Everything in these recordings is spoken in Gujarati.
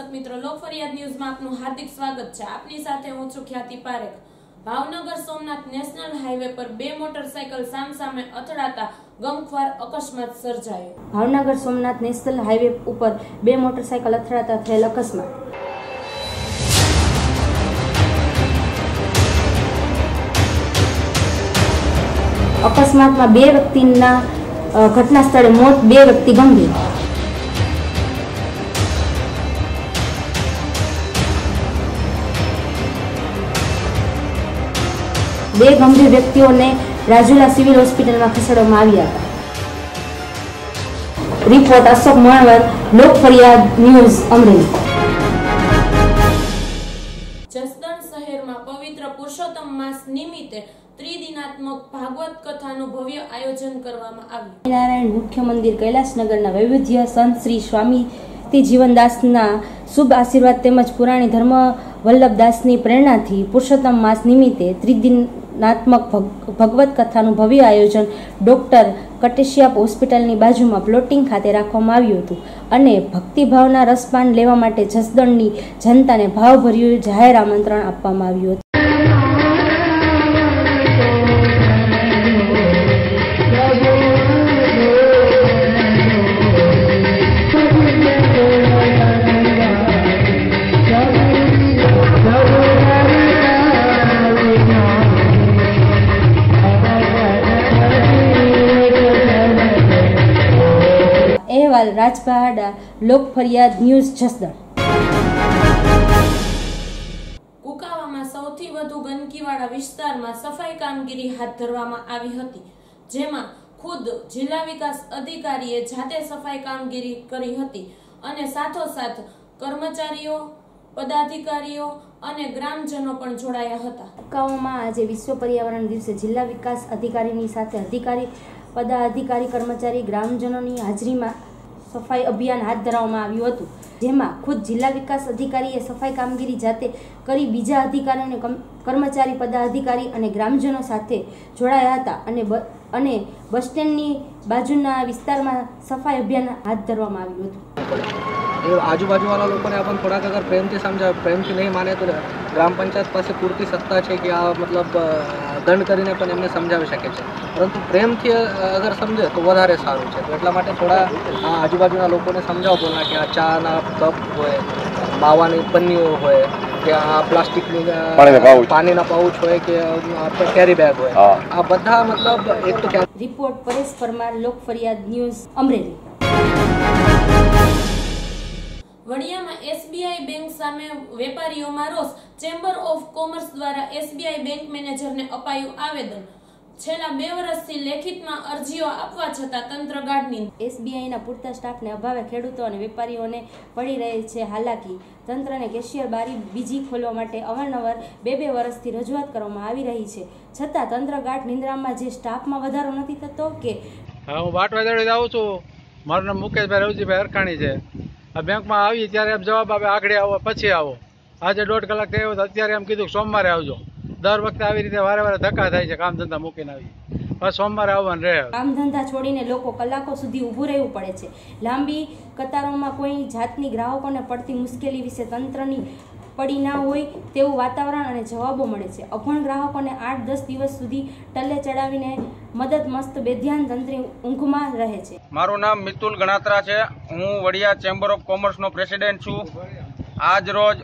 દર્शक मित्रों लोक फरियाद न्यूज में आपનું हार्दिक स्वागत है। आपनी साथे हूँ છું ખ્યાતિ પારેખ। ભાવનગર સોમનાથ નેશનલ હાઈવે પર બે મોટરસાયકલ સામસામે અથડાતા ગમખ્વાર અકસ્માત સર્જાયો। ભાવનગર સોમનાથ નેશનલ હાઈવે ઉપર બે મોટરસાયકલ અથડાતા થયેલ અકસ્માત। અકસ્માતમાં બે વ્યક્તિના ઘટના સ્થળે મોત, બે વ્યક્તિ ગંભીર। બે ગંભીર વ્યક્તિઓને રાજુલા સિવિલ હોસ્પિટલમાં ખસેડવામાં આવ્યા હતા। રિપોર્ટ અશોક મણવર, લોક ફરિયાદ ન્યૂઝ, અમરેલી। જસદણ શહેરમાં પવિત્ર પુરુષોત્તમ માસ નિમિત્તે ત્રિદિનાત્મક ભાગવત કથાનું ભવ્ય આયોજન કરવામાં આવ્યું। નારાયણ મુખ્ય મંદિર કૈલાસનગરના વૈવિધ્ય સંત શ્રી સ્વામી જીવનદાસના શુભ આશીર્વાદ તેમજ પુરાણી ધર્મ વલ્લભદાસની પ્રેરણાથી પુરુષોત્તમ માસ નિમિત્તે ત્રિદિનાત્મક ભગવત કથાનું ભવ્ય આયોજન ડોક્ટર કટેશિયા હોસ્પિટલની બાજુમાં પ્લોટિંગ ખાતે રાખવામાં આવ્યું હતું અને ભક્તિભાવના રસપાન લેવા માટે જસદણની જનતાને ભાવભર્યું જાહેર આમંત્રણ આપવામાં આવ્યું હતું। અહેવાલ રાજપહાડા, લોક ફરિયાદ ન્યૂઝ, જસદણ। કુકાવામાં સૌથી વધુ ગંદકીવાળા વિસ્તારમાં સફાઈ કામગીરી હાથ ધરવામાં આવી હતી, જેમાં ખુદ જિલ્લા વિકાસ અધિકારીએ જાતે સફાઈ કામગીરી કરી હતી અને સાથોસાથ કર્મચારીઓ, પદાધિકારીઓ અને ગ્રામજનો પણ જોડાયા હતા। કુકાવામાં આજે વિશ્વ પર્યાવરણ દિવસે જિલ્લા વિકાસ અધિકારીની સાથે અધિકારી, પદાધિકારી, કર્મચારી, ગ્રામજનોની હાજરીમાં સફાઈ અભિયાન હાથ ધરવામાં આવ્યું હતું, જેમાં ખુદ જિલ્લા વિકાસ અધિકારીએ સફાઈ કામગીરી જાતે કરી બીજા અધિકારીઓને, કર્મચારી, પદાધિકારી અને ગ્રામજનો સાથે જોડાયા હતા અને બસ સ્ટેન્ડની બાજુના વિસ્તારમાં સફાઈ અભિયાન હાથ ધરવામાં આવ્યું હતું। आजूबाजू वाला लोगों ने अपन थोड़ा अगर प्रेम से समझा, प्रेम से नहीं माने तो ग्राम पंचायत पास पूरती सत्ता है कि आ मतलब दंड करीने पण एमने समझावी शके छे, परंतु प्रेम थी अगर समझे तो वधारे सारूं छे। तो એટલા માટે થોડા આજુબાજુના લોકોને સમજાવો બોલના કે આ ચાના કપ હોય, માવાની પન્નીઓ હોય કે આ પ્લાસ્ટિકની પાણીના પાઉચ હોય કે કેરી બેગ હોય, આ બધા मतलब એક તો રિપોર્ટ પરેશ પરમાર, લોક ફરિયાદ ન્યૂઝ, અમરેલી। વડિયામાં એસબીઆઈ બેંક સામે વેપારીઓમાં રોષ। ચેમ્બર ઓફ કોમર્સ દ્વારા એસબીઆઈ બેંક મેનેજરને અપાયું આવેદન। છેલ્લા 2 વર્ષથી લેખિતમાં અરજીઓ આપવા છતાં તંત્ર ગાઢની। એસબીઆઈના પૂરતા સ્ટાફને અભાવે ખેડૂતો અને વેપારીઓને પડી રહી છે હાલાકી। તંત્રને કેશિયર બારી બીજી ખોલવા માટે અવારનવાર 2 વર્ષથી રજૂઆત કરવામાં આવી રહી છે, છતાં તંત્ર ગાઢ નિંદ્રામાં। જે સ્ટાફમાં વધારો નથી થતો કે હું બાટવાદળી આવું છું, મારું નામ મુકેશભાઈ રવજીભાઈ અરખાણી છે। આ બેંકમાં આવી ત્યારે એમ જવાબ આપે આગળ આવો પછી આવો। આજે 1.5 કલાક થયો, અત્યારે એમ કીધું સોમવારે આવજો। દર વખતે આવી રીતે વારે વારે ધક્કા થાય છે, કામ ધંધા મૂકીને આવી, બસ સોમવારે આવવાનું રહે। કામ ધંધા છોડીને લોકો કલાકો સુધી ઊભું રહેવું પડે છે। લાંબી કતારોમાં કોઈ જાતની ગ્રાહકોને પડતી મુશ્કેલી વિશે તંત્રની પડી ના હોય તેવું વાતાવરણ અને જવાબો મળે છે। અભણ ગ્રાહકોને 8-10 દિવસ સુધી ટલ્લે ચડાવીને મદદ મસ્ત બેધ્યાન તંત્રી ઊંઘમાં રહે છે। મારું નામ મિતુલ ગણાત્રા છે, હું વડિયા ચેમ્બર ઓફ કોમર્સનો પ્રેસિડેન્ટ છું। આજ રોજ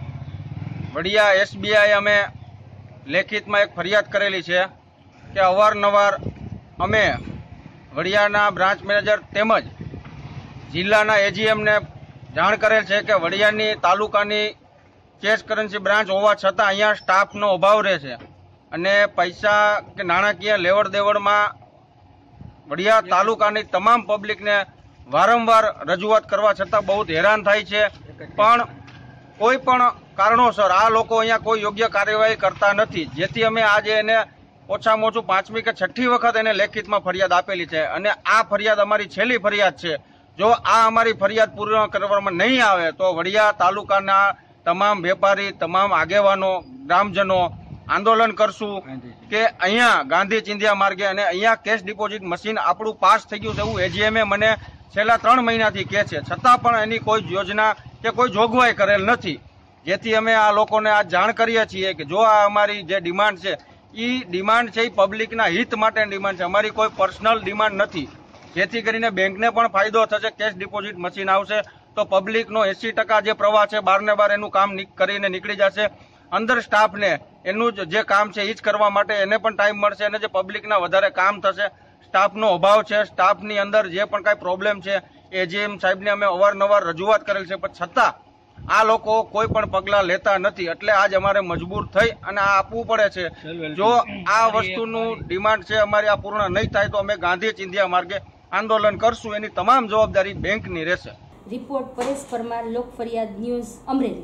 વડિયા એસબીઆઈ અમે લેખિતમાં એક ફરિયાદ કરેલી છે કે અવારનવાર અમે વડિયાના બ્રાન્ચ મેનેજર તેમજ જિલ્લાના એજીએમને જાણ કરેલ છે કે વડિયાની તાલુકાની કેશ કરન્સી બ્રાન્ચ હોવા છતાં અહીંયા સ્ટાફનો અભાવ રહે છે અને પૈસા કે નાણાકીય લેવડ દેવડમાં વડિયા તાલુકાની તમામ પબ્લિકને વારંવાર રજૂઆત કરવા છતાં બહુ હેરાન થાય છે, પણ કોઈ પણ કારણોસર આ લોકો અહીંયા કોઈ યોગ્ય કાર્યવાહી કરતા નથી, જેથી અમે આજે એને ઓછામાં ઓછું 5મી કે 6ઠી વખત એને લેખિતમાં ફરિયાદ આપેલી છે અને આ ફરિયાદ અમારી છેલ્લી ફરિયાદ છે। જો આ અમારી ફરિયાદ પૂર્ણ કરવામાં નહીં આવે તો વડિયા તાલુકાના તમામ વેપારી, તમામ આગેવાનો, ગ્રામજનો આંદોલન કરશું કે અહીંયા ગાંધી ચિંધ્યા માર્ગે અને અહીંયા કેશ ડિપોઝિટ મશીન આપણું પાસ થઈ ગયું છે એવું એજીએમએ મને છેલ્લા 3 મહિનાથી કહે છે, છતાં પણ એની કોઈ યોજના કે કોઈ જોગવાઈ કરેલ નથી, જેથી અમે આ લોકોને આ જાણ કરીએ છીએ કે જો આ અમારી જે ડિમાન્ડ છે એ ડિમાન્ડ છે એ પબ્લિકના હિત માટેની ડિમાન્ડ છે, અમારી કોઈ પર્સનલ ડિમાન્ડ નથી, જેથી કરીને બેંકને પણ ફાયદો થશે, કેશ ડિપોઝિટ મશીન આવશે તો પબ્લિકનો 80% જે પ્રવાહ છે બાર ને બાર એનું કામ કરીને નીકળી જશે, અંદર સ્ટાફને એનું જે કામ છે એ જ કરવા માટે એને પણ ટાઈમ મળશે, અને જે પબ્લિકના વધારે કામ થશે, સ્ટાફનો અભાવ છે, સ્ટાફની અંદર જે પણ કાંઈ પ્રોબ્લેમ છે એજીએમ સાહેબને અમે અવારનવાર રજૂઆત કરેલ છે, પણ છતાં આ લોકો કોઈ પણ પગલાં લેતા નથી, એટલે આજ અમારે મજબૂર થઈ અને આ આપવું પડે છે। જો આ વસ્તુનું ડિમાન્ડ છે અમારી આ પૂર્ણ નહીં થાય તો અમે ગાંધી ચિંધ્યા માર્ગે આંદોલન કરશું, એની તમામ જવાબદારી બેંકની રહેશે। Report Paresh Parmar, Lok Fariyad news, Amreli.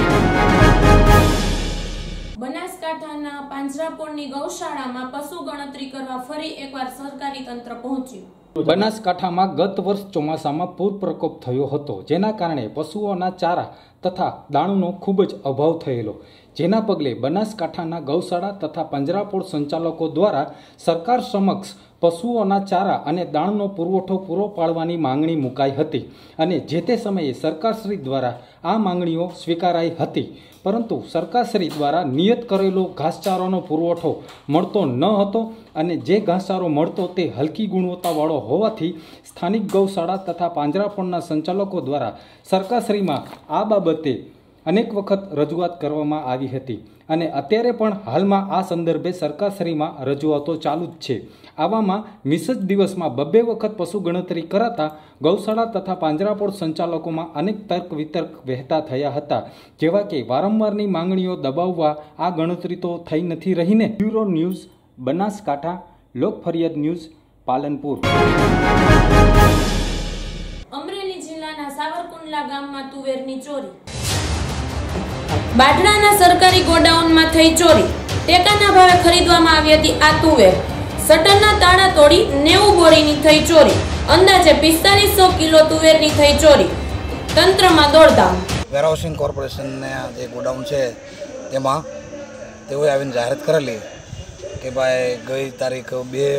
બનાસકાંઠાના પાંજરાપોળની ગૌશાળામાં પશુ ગણતરી કરવા ફરી એકવાર સરકારી તંત્ર પહોંચ્યું। બનાસકાંઠામાં ગત વર્ષ ચોમાસામાં પૂર પ્રકોપ થયો હતો, જેના કારણે પશુઓના ચારા તથા દાણનો ખૂબ જ અભાવ થયેલો, જેના પગલે બનાસકાંઠાના ગૌશાળા તથા પાંજરાપોળ સંચાલકો દ્વારા સરકાર સમક્ષ પશુઓના ચારા અને દાણનો પુરવઠો પૂરો પાડવાની માંગણી મુકાઈ હતી, અને જે તે સમયે સરકારશ્રી દ્વારા આ માંગણીઓ સ્વીકારાઈ હતી, પરંતુ સરકારશ્રી દ્વારા નિયત કરેલો ઘાસચારાનો પુરવઠો મળતો ન હતો, અને જે ઘાસચારો મળતો તે હલકી ગુણવત્તાવાળો હોવાથી સ્થાનિક ગૌશાળા તથા પાંજરાપોળના સંચાલકો દ્વારા સરકારશ્રીમાં આ બાબતે અનેક વખત રજૂઆત કરવામાં આવી હતી, અને અત્યારે પણ હાલમાં આ સંદર્ભે સરકારશ્રીમાં રજૂઆતો ચાલુ જ છે। આવામાં મિસ જ દિવસમાં 2 વખત પશુ ગણતરી કરાતા ગૌશાળા તથા પાંજરાપોળ સંચાલકોમાં અનેક તર્ક વિતર્ક વહેતા થયા હતા, જેવા કે વારંવારની માંગણીઓ દબાવવા આ ગણતરી તો થઈ નથી રહીને। બ્યુરો ન્યૂઝ, બનાસકાંઠા, લોક ફરિયાદ ન્યૂઝ, પાલનપુર। અમરેલી જિલ્લાના સાવરકુંડલા ગામમાં તુવેરની ચોરી। બાઢડાના સરકારી ગોડાઉનમાં થઈ ચોરી। ટેકાના ભાવે ખરીદવામાં આવી હતી આ તુવેર। શટરના તાળા તોડી 90 બોરીની થઈ ચોરી। અંદાજે 4500 કિલો તુવેરની થઈ ચોરી। તંત્રમાં દોડધામ। વેરહાઉસિંગ કોર્પોરેશનના જે ગોડાઉન છે તેમાં તેઓએ આવીને જાહેરાત કરેલી કે ભાઈ ગઈ તારીખ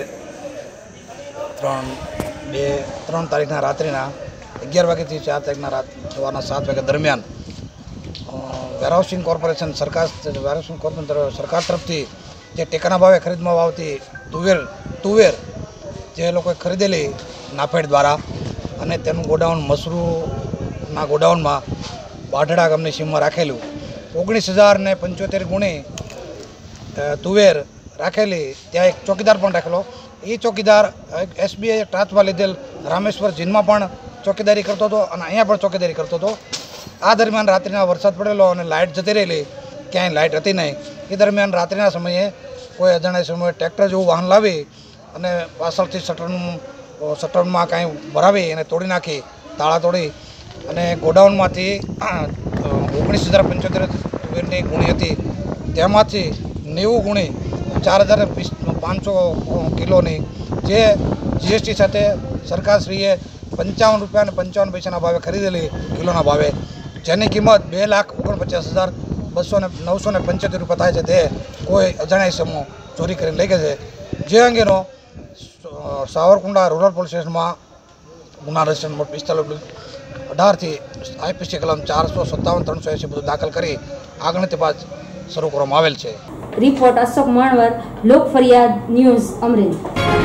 3 તારીખના રાત્રિના 11 વાગ્યાથી 4 તારીખના સવારના 7 વાગ્યા દરમિયાન વેરહાઉસિંગ કોર્પોરેશન સરકાર તરફથી જે ટેકાના ભાવે ખરીદવામાં આવતી તુવેર જે લોકોએ ખરીદેલી નાફેડ દ્વારા, અને તેનું ગોડાઉન મસરૂના ગોડાઉનમાં બાઢડા ગામની સીમમાં રાખેલું 19,075 ગુણી તુવેર રાખેલી। ત્યાં એક ચોકીદાર પણ રાખેલો, એ ચોકીદાર SBI ટ્રાન્સમાં લીધેલ રામેશ્વર જીનમાં પણ ચોકીદારી કરતો હતો અને અહીંયા પણ ચોકીદારી કરતો હતો। આ દરમિયાન રાત્રિના વરસાદ પડેલો અને લાઇટ જતી રહેલી, ક્યાંય લાઇટ હતી નહીં, એ દરમિયાન રાત્રિના સમયે કોઈ અજાણ્યા સમયે ટ્રેક્ટર જેવું વાહન લાવી અને પાછળથી શટરમાં કાંઈ ભરાવી અને તોડી નાખી, તાળા તોડી, અને ગોડાઉનમાંથી 19,075 તુવેરની ગુણી હતી, તેમાંથી 90 ગુણી 4,500 કિલોની જે GST સાથે સરકારશ્રીએ 55 રૂપિયા અને 55 પૈસાના ભાવે ખરીદેલી કિલોના ભાવે, જેની કિંમત 2,49,975 રૂપિયા થાય છે, તે કોઈ અજાણ્યા સમૂહ ચોરી કરીને લઈ ગયા છે। જે અંગેનો સાવરકુંડલા રૂરલ પોલીસ સ્ટેશનમાં ગુના રજિસ્ટર નંબર 45/18 IPC કલમ 457-380 બધું દાખલ કરી આગળની તપાસ શરૂ કરવામાં આવેલ છે। રિપોર્ટ અશોક મણવર, લોક ફરિયાદ ન્યૂઝ, અમરેલી।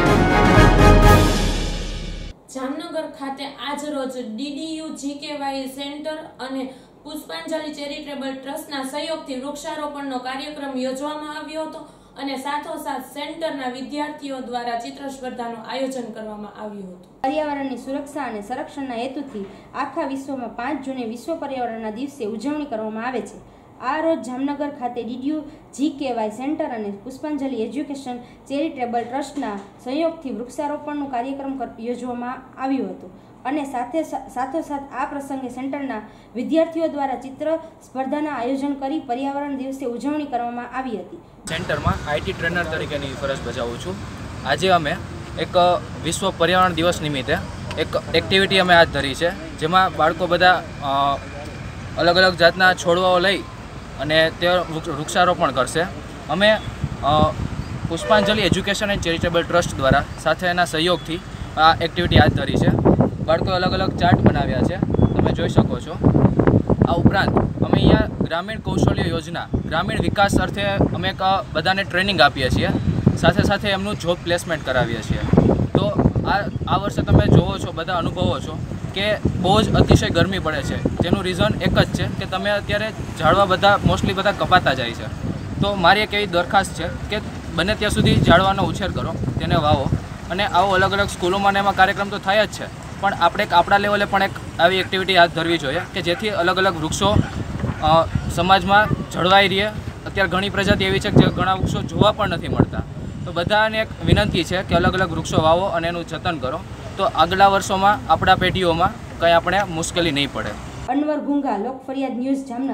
જામનગર ખાતે આજ રોજ DDU GKY સેન્ટર અને પુષ્પાંજલિ ચેરિટેબલ ટ્રસ્ટના સહયોગથી વૃક્ષારોપણનો કાર્યક્રમ યોજવામાં આવ્યો હતો, અને સાથોસાથ સેન્ટરના વિદ્યાર્થીઓ દ્વારા ચિત્ર સ્પર્ધાનું આયોજન કરવામાં આવ્યું હતું। પર્યાવરણની સુરક્ષા અને સંરક્ષણના હેતુથી આખા વિશ્વમાં 5 જૂને વિશ્વ પર્યાવરણના દિવસે ઉજવણી કરવામાં આવે છે। આ રોજ જામનગર ખાતે DDU GKY સેન્ટર અને પુષ્પાંજલિ એજ્યુકેશન ચેરિટેબલ ટ્રસ્ટના સહયોગથી વૃક્ષારોપણનું કાર્યક્રમ યોજવામાં આવ્યું હતું, અને સાથોસાથ આ પ્રસંગે સેન્ટરના વિદ્યાર્થીઓ દ્વારા ચિત્ર સ્પર્ધાના આયોજન કરી પર્યાવરણ દિવસે ઉજવણી કરવામાં આવી હતી। સેન્ટરમાં IT ટ્રેનર તરીકેની ફરજ બજાવું છું। આજે અમે એક વિશ્વ પર્યાવરણ દિવસ નિમિત્તે એક એક્ટિવિટી અમે હાથ ધરી છે, જેમાં બાળકો બધા અલગ અલગ જાતના છોડવાઓ લઈ અને તે વૃક્ષારોપણ કરશે। અમે પુષ્પાંજલિ એજ્યુકેશન એન્ડ ચેરિટેબલ ટ્રસ્ટ દ્વારા સાથે એના સહયોગથી આ એક્ટિવિટી હાથ ધરી છે। બાળકોએ અલગ અલગ ચાર્ટ બનાવ્યા છે, તમે જોઈ શકો છો। આ ઉપરાંત અમે અહીંયા ગ્રામીણ કૌશલ્ય યોજના ગ્રામીણ વિકાસ અર્થે અમે બધાને ટ્રેનિંગ આપીએ છીએ, સાથે સાથે એમનું જોબ પ્લેસમેન્ટ કરાવીએ છીએ. તો આ વર્ષે તમે જોવો છો, બધા અનુભવો છો કે બહુ જ અતિશય ગરમી પડે છે, જેનું રીઝન એક જ છે કે તમે અત્યારે ઝાડવા મોસ્ટલી બધા કપાતા જાય છે. તો મારી એક એવી દરખાસ્ત છે કે બને ત્યાં સુધી ઝાડવાનો ઉછેર કરો, તેને વાવો, અને આવો અલગ અલગ સ્કૂલોમાં ને એમાં કાર્યક્રમ તો થાય જ છે, પણ આપણે આપણા લેવલે પણ એક આવી એક્ટિવિટી હાથ ધરવી જોઈએ કે જેથી અલગ અલગ વૃક્ષો સમાજમાં જળવાઈ રહે. અત્યારે ઘણી પ્રજાતિ એવી છે કે જે ઘણા વૃક્ષો જોવા પણ નથી મળતા. તો બધાને એક વિનંતી છે કે અલગ અલગ વૃક્ષો વાવો અને એનું જતન કરો, તો આગલા વર્ષોમાં આપણા પેઢીઓમાં કંઈ આપણે મુશ્કેલી નહીં પડે. અનવર ગુંગા, લોક ફરિયાદ ન્યૂઝ, જામનગર.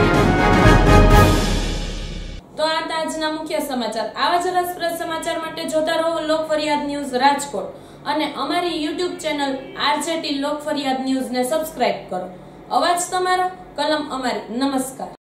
તો આ આજના મુખ્ય સમાચાર. આવા જ રસપ્રદ સમાચાર માટે જોતા રહો લોક ફરિયાદ ન્યૂઝ રાજકોટ અને અમારી યુટ્યુબ ચેનલ RJT લોક ફરિયાદ ન્યૂઝને સબસ્ક્રાઇબ કરો. અવાજ તમારો, કલમ અમારી. નમસ્કાર.